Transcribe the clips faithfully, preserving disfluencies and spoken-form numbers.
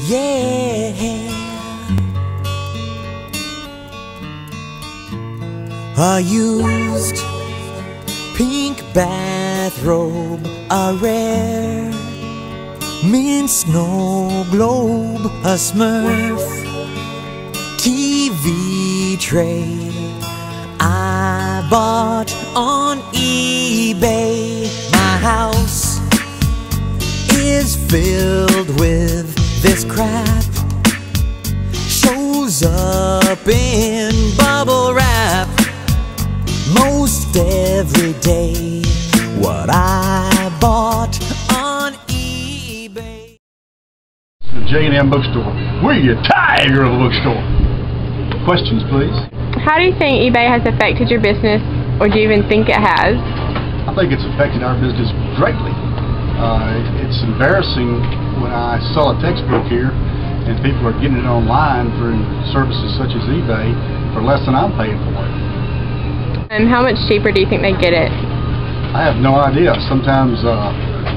yeah. A used pink bathrobe, a rare mint snow globe, a Smurf T V tray I bought on eBay. My house is filled with this crap, shows up in bubble wrap most every day. What I bought on eBay. The J and M Bookstore. We're your tiger of a bookstore. Questions, please. How do you think eBay has affected your business, or do you even think it has? I think it's affected our business greatly. Uh, it's embarrassing when I sell a textbook here and people are getting it online through services such as eBay for less than I'm paying for it. And how much cheaper do you think they get it? I have no idea. Sometimes uh,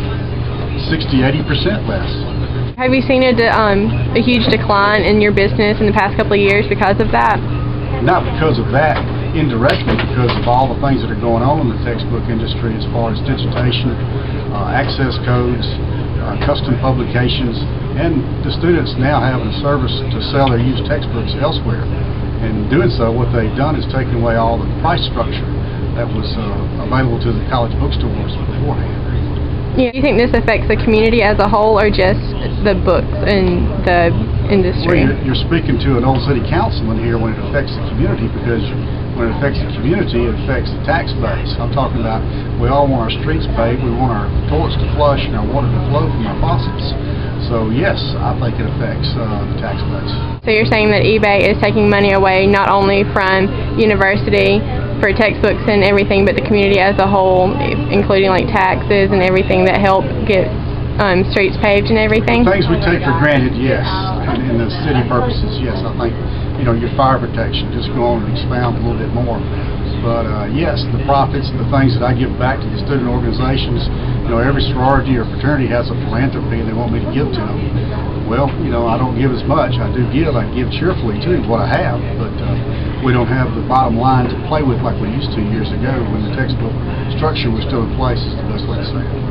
sixty, eighty percent less. Have you seen a, de um, a huge decline in your business in the past couple of years because of that? Not because of that, indirectly because of all the things that are going on in the textbook industry as far as digitation, uh, access codes, uh, custom publications, and the students now having a service to sell their used textbooks elsewhere. And doing so, what they've done is taken away all the price structure that was uh, available to the college bookstores beforehand. Yeah. Do you think this affects the community as a whole, or just the books and the industry? Well, you're, you're speaking to an old city councilman here when it affects the community, because when it affects the community, it affects the tax base. I'm talking about we all want our streets paved, we want our toilets to flush and our water to flow from our faucets. So yes, I think it affects uh, the tax base. So you're saying that eBay is taking money away not only from university for textbooks and everything, but the community as a whole, including like taxes and everything that help get um, streets paved and everything? Things we take for granted, yes. And in the city purposes, yes. I think, you know, your fire protection, just go on and expound a little bit more. But uh, yes, the profits and the things that I give back to the student organizations, you know, every sorority or fraternity has a philanthropy and they want me to give to them. Well, you know, I don't give as much. I do give. I give cheerfully too, what I have. But uh, we don't have the bottom line to play with like we used to years ago when the textbook structure was still in place, is the best way to say it.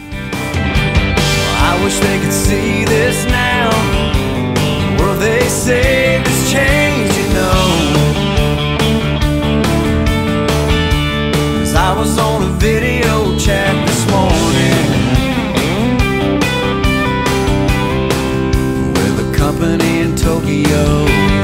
I wish they could see this now. The world they say has changed, you know. Cause I was on a video chat this morning with a company in Tokyo.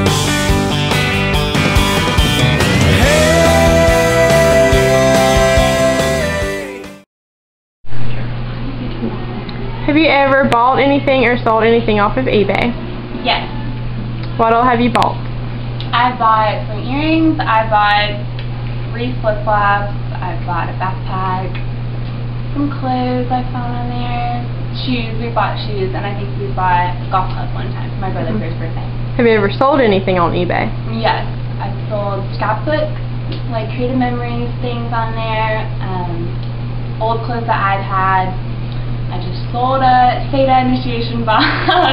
Have you ever bought anything or sold anything off of eBay? Yes. What all have you bought? I bought some earrings, I bought three flip-flops, I bought a backpack, some clothes I found on there, shoes, we bought shoes, and I think we bought a golf club one time for my brother for his birthday. Have you ever sold anything on eBay? Yes. I sold scrapbooks, like creative memories, things on there, um, old clothes that I've had. I just sold a SETA initiation box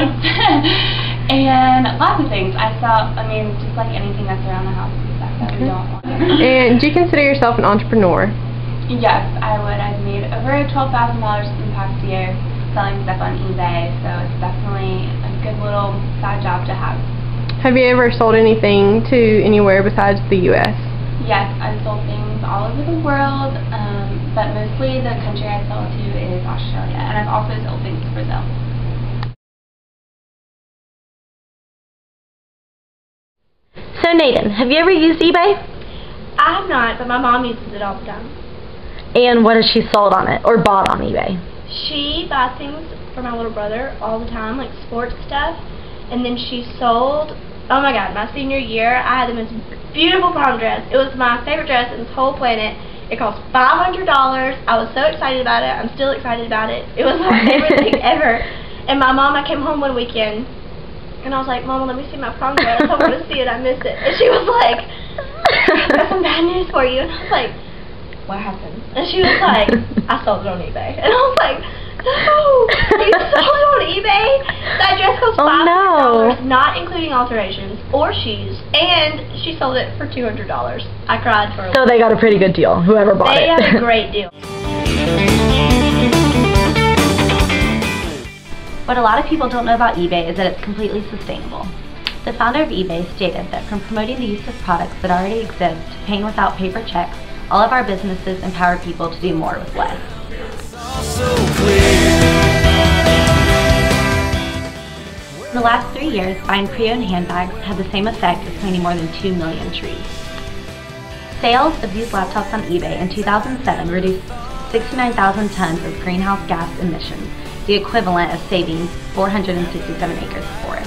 and lots of things. I sell, I mean, just like anything that's around the house and stuff that we don't want. And do you consider yourself an entrepreneur? Yes, I would. I've made over twelve thousand dollars in the past year selling stuff on eBay, so it's definitely a good little side job to have. Have you ever sold anything to anywhere besides the U S? Yes, I've sold things all over the world, um, but mostly the country I sell to is Australia, and I've also sold things to Brazil. So Nathan, have you ever used eBay? I have not, but my mom uses it all the time. And what has she sold on it, or bought on eBay? She buys things for my little brother all the time, like sports stuff, and then she sold, oh my god, my senior year, I had the most beautiful prom dress. It was my favorite dress in this whole planet. It cost five hundred dollars. I was so excited about it. I'm still excited about it. It was my favorite thing ever. And my mom, I came home one weekend, and I was like, Mama, let me see my prom dress. I want to see it. I missed it. And she was like, I got some bad news for you. And I was like, what happened? And she was like, I sold it on eBay. And I was like, no, you sold it on eBay? That dress cost Oh, five hundred dollars, no. not including alterations or shoes, and she sold it for two hundred dollars. I cried for a So they got a pretty good deal, whoever bought They it. had a great deal. What a lot of people don't know about eBay is that it's completely sustainable. The founder of eBay stated that from promoting the use of products that already exist to paying without paper checks, all of our businesses empower people to do more with less. In the last three years, buying pre-owned handbags had the same effect as planting more than two million trees. Sales of used laptops on eBay in two thousand seven reduced sixty-nine thousand tons of greenhouse gas emissions, the equivalent of saving four hundred sixty-seven acres of forest.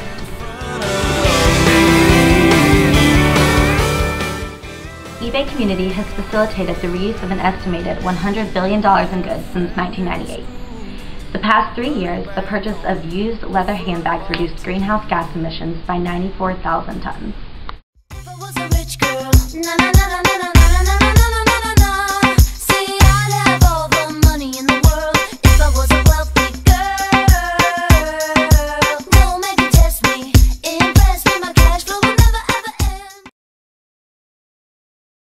eBay Community has facilitated the reuse of an estimated one hundred billion dollars in goods since nineteen ninety-eight. The past three years, the purchase of used leather handbags reduced greenhouse gas emissions by ninety-four thousand tons. If I was a rich girl, na na na na na.